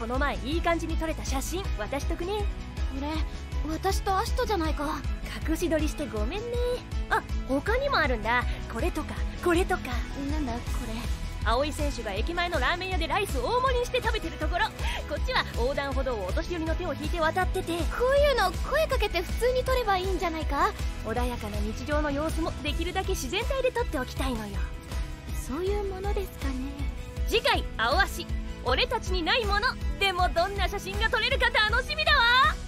この前いい感じに撮れた写真渡しとくね。 これ私とアシトじゃないか。 隠し撮りしてごめんね。あ、他にもあるんだ。これとかこれとか。 なんだこれ。 葵選手が駅前のラーメン屋でライス大盛りにして食べてるところ、こっちは横断歩道をお年寄りの手を引いて渡ってて、 こういうの声かけて普通に撮ればいいんじゃないか。 穏やかな日常の様子もできるだけ自然体で撮っておきたいのよ。 そういうものですかね。 次回青足、俺たちにないもの。でもどんな写真が撮れるか楽しみだわ。